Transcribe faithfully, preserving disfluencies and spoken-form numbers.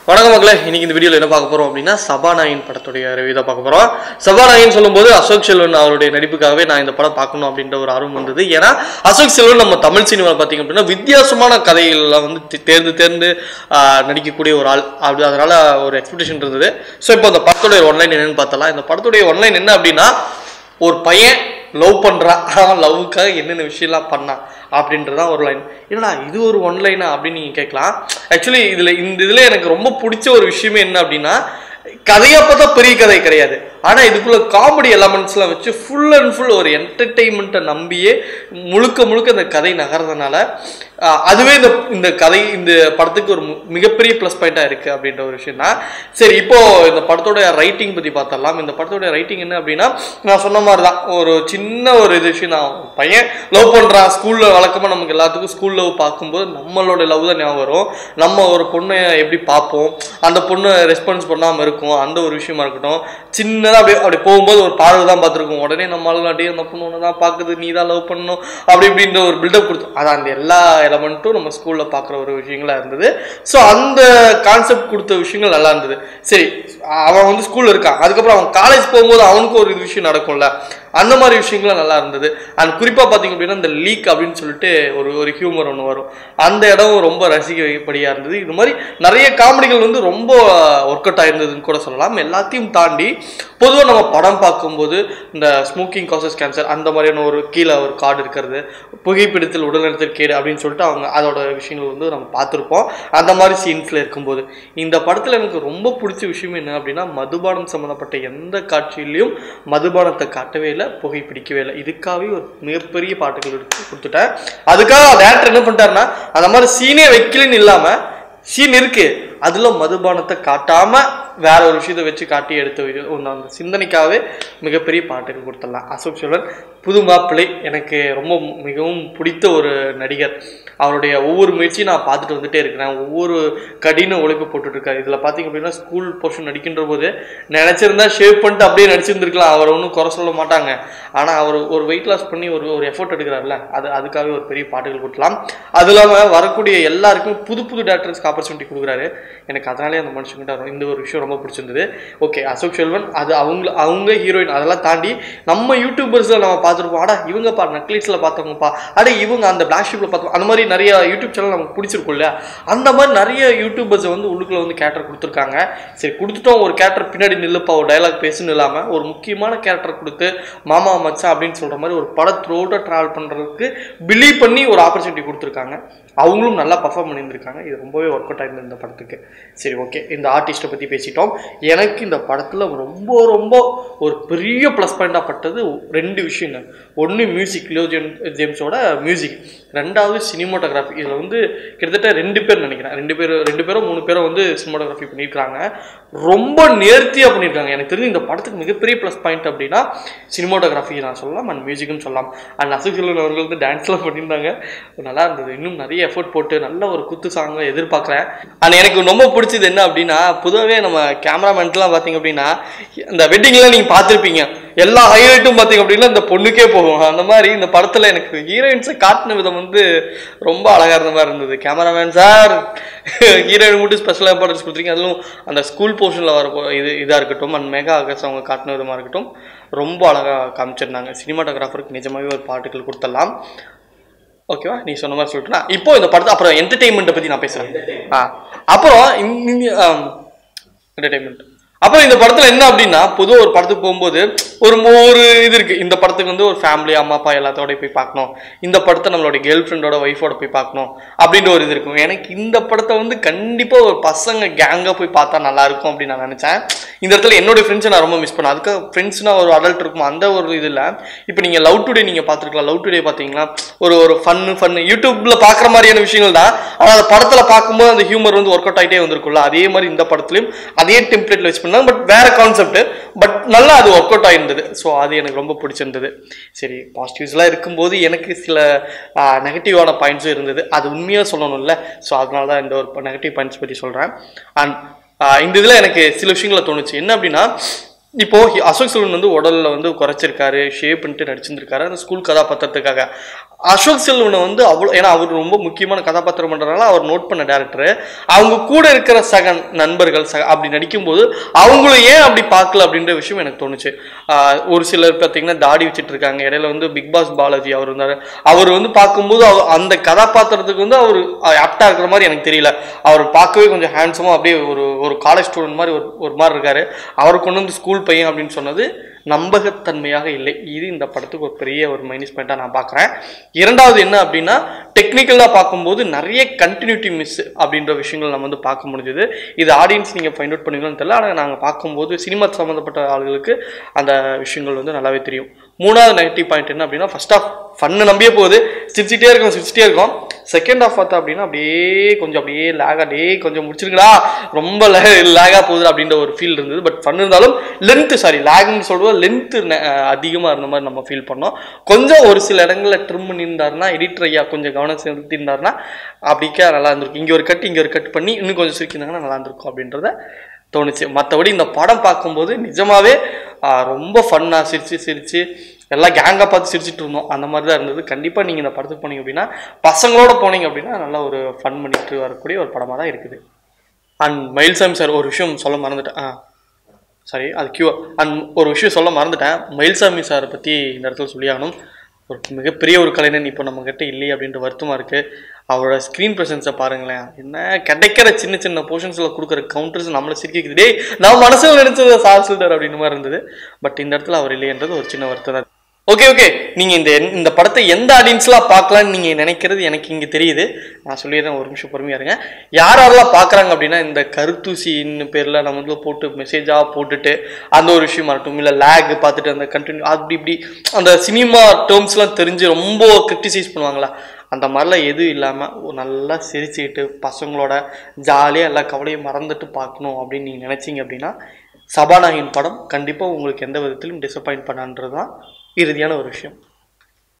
வணக்கம் மக்களே, இன்னைக்கு இந்த வீடியோவில் என்ன பார்க்க போகிறோம் அப்படின்னா சபாநாயகன் படத்துடைய ரிவ்யூ தான் பார்க்க போகிறோம். சபாநாயகன் சொல்லும்போது அசோக் செல்வன் அவருடைய நடிப்புக்காகவே நான் இந்த படம் பார்க்கணும் அப்படின்ற ஒரு ஆர்வம் வந்தது. ஏன்னா அசோக் செல்வன் நம்ம தமிழ் சினிமாவில் பார்த்தீங்க அப்படின்னா வித்தியாசமான கதைகள்லாம் வந்து தேர்ந்து தேர்ந்து நடிக்கக்கூடிய ஒரு ஆள். அப்படி அதனால ஒரு எக்ஸ்பெக்டேஷன் இருந்தது. ஸோ இப்போ அந்த படத்துடைய ஒன்லைன் என்னன்னு பார்த்தலாம். இந்த படத்துடைய ஒன்லைன் என்ன அப்படின்னா, ஒரு பையன் லவ் பண்ணுறான், ஆனால் லவ்வுக்காக என்னென்ன விஷயம்லாம் பண்ணான் அப்படின்றதான் ஒரு லைன். என்னடா இது ஒரு ஒன் லைனா அப்படின்னு நீங்கள் கேட்கலாம். ஆக்சுவலி இதில் இந்த இதில் எனக்கு ரொம்ப பிடிச்ச ஒரு விஷயமே என்ன அப்படின்னா, கதையை பார்த்தா பெரிய கதை கிடையாது, ஆனால் இதுக்குள்ள காமெடி எலமெண்ட்ஸ்லாம் வச்சு ஃபுல் அண்ட் ஃபுல் ஒரு என்டர்டெயின்மெண்ட்டை நம்பியே முழுக்க முழுக்க இந்த கதை நகர்றதுனால அதுவே இந்த இந்த கதை இந்த படத்துக்கு ஒரு மிகப்பெரிய ப்ளஸ் பாயிண்டாக இருக்குது அப்படின்ற ஒரு விஷயம் தான். சரி, இப்போது இந்த படத்தோட ரைட்டிங் பற்றி பார்த்தரலாம். இந்த படத்தோட ரைட்டிங் என்ன அப்படின்னா, நான் சொன்ன மாதிரி தான் ஒரு சின்ன ஒரு இது விஷயம் தான். பையன் லவ் பண்ணுறான். ஸ்கூலில் வழக்கமாக நமக்கு எல்லாத்துக்கும் ஸ்கூல் லவ் பார்க்கும்போது நம்மளோட லவ் தான் ஞாபகம் வரும். நம்ம ஒரு பொண்ணை எப்படி பார்ப்போம், அந்த பொண்ணு ரெஸ்பான்ஸ் பண்ணாமல் இருக்கும், அந்த ஒரு விஷயமா இருக்கட்டும். சின்னதாக அப்படியே அப்படி போகும்போது ஒரு பார்வை தான் பார்த்துருக்கோம், உடனே நம்மளால அப்படியே அந்த பொண்ணு ஒன்று தான் பார்க்குது, நீ தான் லவ் பண்ணணும் அப்படி இப்படின்ற ஒரு பில்டப் கொடுத்தோம். அதான் அந்த எல்லா எலமெண்ட்டும் நம்ம ஸ்கூலில் பார்க்குற ஒரு விஷயங்களா இருந்தது. ஸோ அந்த கான்செப்ட் கொடுத்த விஷயங்கள் நல்லா இருந்தது. சரி, அவன் வந்து ஸ்கூலில் இருக்கான், அதுக்கப்புறம் அவன் காலேஜ் போகும்போது அவனுக்கு ஒரு விஷயம் நடக்கும்ல, அந்த மாதிரி விஷயங்கள்லாம் நல்லா இருந்தது. அண்ட் குறிப்பாக பார்த்தீங்க அப்படின்னா இந்த லீக் அப்படின்னு சொல்லிட்டு ஒரு ஒரு ஹியூமர் ஒன்று வரும், அந்த இடம் ரொம்ப ரசிக்கப்படியாக இருந்தது. இது மாதிரி நிறைய காமெடிகள் வந்து ரொம்ப ஒர்க் அவுட் ஆயிருந்ததுன்னு கூட சொல்லலாம். எல்லாத்தையும் தாண்டி பொதுவாக நம்ம படம் பார்க்கும்போது இந்த ஸ்மோக்கிங் காசஸ் கேன்சர் அந்த மாதிரியான ஒரு கீழே ஒரு கார்டு இருக்கிறது, புகைப்பிடித்தல் உடல்நலத்தில் கேடு அப்படின்னு சொல்லிட்டு அவங்க அதோட விஷயங்கள் வந்து நம்ம பார்த்துருப்போம். அந்த மாதிரி சீன்ஸில் இருக்கும்போது இந்த படத்தில் எனக்கு ரொம்ப பிடிச்ச விஷயம் என்ன அப்படின்னா, மதுபானம் சம்மந்தப்பட்ட எந்த காட்சியிலையும் மதுபானத்தை காட்டவே இல்லை, புகைப்பிடிக்கவே இல்லை. இதுக்காகவே ஒரு மிகப்பெரிய பாட்டுகள் எடுத்து கொடுத்துட்டேன். அதுக்காக டேரக்டர் என்ன பண்ணிட்டாருன்னா, அந்த மாதிரி சீனே வைக்கலன்னு இல்லாமல் சீன் இருக்கு, அதுல மதுபானத்தை காட்டாம வேற ஒரு விஷயத்தை வச்சு காட்டி எடுத்து அந்த சிந்தனைக்காகவே மிகப்பெரிய பாட்டுகள் கொடுத்துடலாம். அசோக் செல்வன் புது மாப்பிள்ளை எனக்கு ரொம்ப மிகவும் பிடித்த ஒரு நடிகர். அவருடைய ஒவ்வொரு முயற்சியும் நான் பார்த்துட்டு வந்துட்டே இருக்கிறேன். ஒவ்வொரு கடின உழைப்பு போட்டுட்டு இருக்காரு. இதில் பார்த்தீங்க அப்படின்னா ஸ்கூல் போர்ஷன் நடிக்கின்ற போது நினச்சிருந்தா ஷேவ் பண்ணிட்டு அப்படியே நடிச்சிருந்துருக்கலாம், அவர் ஒன்றும் குறை சொல்ல மாட்டாங்க. ஆனால் அவர் ஒரு வெயிட் லாஸ் பண்ணி ஒரு ஒரு எஃபோர்ட் எடுக்கிறாருல, அது அதுக்காகவே ஒரு பெரிய பாட்டுகள் கொடுக்கலாம். அது இல்லாமல் வரக்கூடிய எல்லாருக்கும் புது புது டேரக்டர்ஸ்க்கு ஆப்பர்ச்சுனிட்டி கொடுக்குறாரு. எனக்கு அதனாலே அந்த மனுஷங்கிட்ட இந்த ஒரு விஷயம் ரொம்ப பிடிச்சிருந்தது. ஓகே, அசோக் செல்வன் அது அவங்க அவங்க ஹீரோயின் அதெல்லாம் தாண்டி நம்ம யூடியூபர்ஸில் நம்ம பார்த்துருப்போம், அடா இவங்க பா நெட்ஃப்ளிக்ஸில் பார்த்தவங்கப்பா, அட இவங்க அந்த பிளாக் ஷிப்பில் பார்த்தோம், அந்த மாதிரி நிறைய யூடியூப் சேனல் நமக்கு பிடிச்சிருக்கும் இல்லையா. அந்த மாதிரி நிறைய யூடியூபர்ஸை வந்து உள்ளுக்குள்ள வந்து கேரக்டர் கொடுத்துருக்காங்க. சரி, கொடுத்துட்டோம் ஒரு கேரக்டர் பின்னாடி நில்லுப்பா ஒரு டைலாக் பேசுன்னு இல்லாமல் ஒரு முக்கியமான கேரக்டர் கொடுத்து மாமா மச்சான் அப்படின்னு சொல்கிற மாதிரி ஒரு படம் த்ரூஅவுட்டாக ட்ராவல் பண்ணுறதுக்கு பிலீவ் பண்ணி ஒரு ஆப்பர்ச்சுனிட்டி கொடுத்துருக்காங்க. அவங்களும் நல்லா பர்ஃபார்ம் பண்ணியிருந்திருக்காங்க. இது ரொம்பவே ஒர்க் அவுட் ஆயிருந்தது இந்த படத்துக்கு. சரி, ஓகே, இந்த ஆர்டிஸ்ட்டை பற்றி பேசிட்டோம். எனக்கு இந்த படத்தில் ரொம்ப ரொம்ப ஒரு பெரிய ப்ளஸ் பாயிண்டாக பட்டது ரெண்டு விஷயங்க. ஒன்று மியூசிக், லியோ ஜேம்ஸோட மியூசிக். ரெண்டாவது சினிமோட்டோகிராஃபி. இதில் வந்து கிட்டத்தட்ட ரெண்டு பேர் நினைக்கிறேன், ரெண்டு பேர் ரெண்டு பேரும் மூணு பேரும் வந்து சினிமோட்டோகிராஃபி பண்ணியிருக்காங்க. ரொம்ப நேர்த்தியாக பண்ணியிருக்காங்க. எனக்கு தெரிஞ்சு இந்த படத்துக்கு மிகப்பெரிய ப்ளஸ் பாயிண்ட் அப்படின்னா சினிமோட்டோகிராஃபி நான் சொல்லலாம், அண்ட் மியூசிக்னு சொல்லலாம். அண்ட் அசோக் செல்வன் அவர்கள் வந்து டான்ஸ்லாம் பண்ணியிருந்தாங்க, நல்லா இருந்தது. இன்னும் நிறைய எஃபோர்ட் போட்டு நல்ல ஒரு குத்து சாங்கை எதிர்பார்க்குறேன். ஆனால் எனக்கு ரொம்ப பிடிச்சது என்ன அப்படின்னா, பொதுவாகவே நம்ம கேமராமேன்லாம் பார்த்தீங்க அப்படின்னா இந்த வெட்டிங்லாம் நீங்கள் பார்த்துருப்பீங்க, எல்லா ஹைலைட்டும் பார்த்தீங்க அப்படின்னா இந்த பொண்ணுக்கே போகும். அந்த மாதிரி இந்த படத்தில் எனக்கு ஹீரோயின்ஸை காட்டின விதம் வந்து ரொம்ப அழகாக இருந்த மாதிரி இருந்தது. கேமராமேன் சார் ஹீரோயின் மட்டும் ஸ்பெஷல் இம்பார்ட்டன்ஸ் கொடுத்துருக்கீங்க. அதுவும் அந்த ஸ்கூல் போர்ஷனில் வர இது இதாக இருக்கட்டும், அண்ட் மெகா ஆகஸ்ட் அவங்க காட்டின விதமாக இருக்கட்டும், ரொம்ப அழகாக காமிச்சிருந்தாங்க. சினிமாட்டோகிராஃபருக்கு நிஜமாகவே ஒரு பாட்டுகள் கொடுத்துடலாம். ஓகேவா, நீ சொன்ன மாதிரி சொல்லிட்டுனா இப்போ இந்த படத்தை அப்புறம் என்டர்டெயின்மெண்ட்டை பற்றி நான் பேசுகிறேன். ஆ அப்புறம் என்டர்டெயின்மெண்ட் அப்புறம் இந்த படத்தில் என்ன அப்படின்னா, பொதுவாக ஒரு படத்துக்கு போகும்போது ஒரு ஒரு இது இருக்குது. இந்த படத்துக்கு வந்து ஒரு ஃபேமிலி அம்மா அப்பா எல்லாத்தோடய போய் பார்க்கணும், இந்த படத்தை நம்மளோட கேர்ள் ஃப்ரெண்டோட ஒய்ஃபோட போய் பார்க்கணும் அப்படின்ற ஒரு இது இருக்கும். எனக்கு இந்த படத்தை வந்து கண்டிப்பாக ஒரு பசங்க கேங்காக போய் பார்த்தா நல்லாயிருக்கும் அப்படின்னு நான் நினச்சேன். இந்த இடத்துல என்னுடைய ஃப்ரெண்ட்ஸை நான் ரொம்ப மிஸ் பண்ணேன். அதுக்காக ஃப்ரெண்ட்ஸ்னால் ஒரு அடல்ட் இருக்கும், அந்த ஒரு இதில் இப்போ நீங்கள் லவ் டுடே நீங்கள் பார்த்துருக்கலாம். லவ் டுடே பார்த்தீங்கன்னா ஒரு ஒரு ஃபன்னு ஃபன்னு யூடியூப்பில் பார்க்குற மாதிரியான விஷயங்கள் தான், ஆனால் அந்த படத்தில் பார்க்கும்போது அந்த ஹியூமர் வந்து ஒர்க் அவுட் ஆகிட்டே வந்திருக்கும்ல. அதே மாதிரி இந்த படத்துலையும் அதே டெம்ப்ளேட்டில் வச்சு பண்ணாங்க, பட் வேற கான்செப்ட், பட் நல்லா அது ஒர்க் அவுட் ஆயிருந்தது. ஸோ அது எனக்கு ரொம்ப பிடிச்சிருந்தது. சரி, பாசிட்டிவ்ஸ்லாம் இருக்கும்போது எனக்கு சில நெகட்டிவான பாயிண்ட்ஸும் இருந்தது, அது உண்மையாக சொல்லணும்ல. ஸோ அதனால தான் இந்த ஒரு நெகட்டிவ் பாயிண்ட்ஸ் பற்றி சொல்கிறேன். அண்ட் இந்த இதில் எனக்கு சில விஷயங்களை தோணுச்சு. என்ன அப்படின்னா, இப்போது அசோக் செல்வன் வந்து உடலில் வந்து குறைச்சிருக்காரு, ஷேப் பண்ணிட்டு நடிச்சிருந்திருக்காரு அந்த ஸ்கூல் கதாபாத்திரத்துக்காக. அசோக் செல்வனை வந்து அவ்வளோ, ஏன்னா அவர் ரொம்ப முக்கியமான கதாபாத்திரம் பண்ணுறதுனால அவர் நோட் பண்ண டேரக்டர், அவங்க கூட இருக்கிற சக நண்பர்கள் சக அப்படி நடிக்கும்போது அவங்களும் ஏன் அப்படி பார்க்கல அப்படின்ற விஷயம் எனக்கு தோணுச்சு. ஒரு சிலர் பார்த்தீங்கன்னா தாடி வச்சுட்டு இருக்காங்க. இடையில வந்து பிக் பாஸ் பாலாஜி அவர் இருந்தார். அவர் வந்து பார்க்கும்போது அவர் அந்த கதாபாத்திரத்துக்கு வந்து அவர் ஆப்டா இருக்கிற மாதிரி எனக்கு தெரியல. அவர் பார்க்கவே கொஞ்சம் ஹேண்ட்ஸமாக அப்படியே ஒரு ஒரு காலேஜ் ஸ்டூடெண்ட் மாதிரி ஒரு ஒரு மாதிரி இருக்காரு. அவர் கொண்டு வந்து ஸ்கூல் பையன் அப்படின்னு சொன்னது நம்பகத்தன்மையாக இல்லை. இது இந்த படத்துக்கு ஒரு பெரிய ஒரு மைனஸ் பாயிண்டாக நான் பார்க்குறேன். இரண்டாவது என்ன அப்படின்னா, டெக்னிக்கலாக பார்க்கும்போது நிறைய கண்டினியூட்டி மிஸ் அப்படின்ற விஷயங்கள் நம்ம வந்து பார்க்க முடிஞ்சது. இது ஆடியன்ஸ் நீங்கள் ஃபைண்ட் அவுட் பண்ணுவீங்கன்னு தெரியல, ஆனால் நாங்கள் பார்க்கும்போது சினிமா சம்மந்தப்பட்ட ஆளுகளுக்கு அந்த விஷயங்கள் வந்து நல்லாவே தெரியும். மூணாவது நெகட்டிவ் பாயிண்ட் என்ன அப்படின்னா, ஃபர்ஸ்ட் ஆஃப் ஃபன்னு நம்பியே போகுது, சிரிச்சிட்டே இருக்கும் சிரிச்சிட்டே இருக்கும். செகண்ட் ஆஃப் பார்த்தா அப்படின்னா அப்படியே கொஞ்சம் அப்படியே லேகா டே கொஞ்சம் முடிச்சிருக்கடா ரொம்ப லேகா போகுது அப்படின்ற ஒரு ஃபீல் இருந்தது. பட் ஃபன் இருந்தாலும் லென்த்து சாரி லேக்னு சொல்லுவோம், லென்த்து அதிகமாக இருந்த மாதிரி நம்ம ஃபீல் பண்ணோம். கொஞ்சம் ஒரு சில இடங்களில் ட்ரிம் பண்ணியிருந்தாருன்னா, எடிட்டர் ஐயா கொஞ்சம் கவனம் செலுத்தியிருந்தாருன்னா அப்படிக்கா நல்லா இருந்திருக்கும். இங்கே ஒரு கட் இங்கே ஒரு கட் பண்ணி இன்னும் கொஞ்சம் சிரிக்கிருந்தாங்கன்னா நல்லா இருந்திருக்கும் அப்படின்றத தோணுச்சு. மற்றபடி இந்த படம் பார்க்கும்போது நிஜமாவே ரொம்ப ஃபன்னாக சிரிச்சு சிரிச்சு எல்லாம் கேங்காக பார்த்து சிரிச்சுட்டு இருந்தோம். அந்த மாதிரி தான் இருந்தது. கண்டிப்பாக நீங்கள் இந்த படத்துக்கு போனீங்க அப்படின்னா, பசங்களோட போனீங்க அப்படின்னா நல்லா ஒரு ஃபன் பண்ணிட்டு வரக்கூடிய ஒரு படமாக தான் இருக்குது. அண்ட் மயில்சாமி சார் ஒரு விஷயம் சொல்ல மறந்துட்டேன். ஆ சாரி அது கியூ அண்ட் ஒரு விஷயம் சொல்ல மறந்துட்டேன். மயில்சாமி சாரை பற்றி இந்த இடத்துல சொல்லியாகணும். ஒரு மிகப்பெரிய ஒரு கலைஞன் இப்போ நம்ம கிட்ட இல்லையே அப்படின்ற வருத்தமாக இருக்குது. அவரோட ஸ்க்ரீன் ப்ரெசன்ஸை பாருங்களேன், என்ன கிடைக்கிற சின்ன சின்ன போர்ஷன்ஸில் கொடுக்குற கவுண்டர்ஸ் நம்மளை சிரிக்குது. டே நான் மனசில் நினைச்சது சார் சொல்லிட்டார் அப்படின்னு மாதிரி இருந்தது. பட் இந்த இடத்துல அவர் இல்லைன்றது ஒரு சின்ன வருத்தம் தான். ஓகே ஓகே நீங்கள் இந்த இந்த படத்தை எந்த ஆடியன்ஸ்லாம் பார்க்கலான்னு நீங்கள் நினைக்கிறது எனக்கு இங்கே தெரியுது. நான் சொல்லிடுறேன், ஒரு நிமிஷம் பொறுமையாக இருங்க. யார் யாரெல்லாம் பார்க்குறாங்க அப்படின்னா, இந்த கருத்தூசின்னு பேரில் நம்ம வந்து போட்டு மெசேஜாக போட்டுட்டு அந்த ஒரு விஷயம் இருக்கட்டும், இல்லை லேக் பார்த்துட்டு அந்த கண்டினியூ அப்படி இப்படி அந்த சினிமா டேர்ம்ஸ்லாம் தெரிஞ்சு ரொம்ப கிரிட்டிசைஸ் பண்ணுவாங்களா, அந்த மாதிரிலாம் எதுவும் இல்லாமல் நல்லா சிரிச்சுக்கிட்டு பசங்களோட ஜாலியாக எல்லா கவலையும் மறந்துட்டு பார்க்கணும் அப்படின்னு நீங்கள் நினச்சிங்க அப்படின்னா, சபாநாயகன் படம் கண்டிப்பாக உங்களுக்கு எந்த விதத்திலும் டிசப்பாயிண்ட் பண்ணான்றது தான் இறுதியான ஒரு விஷயம்.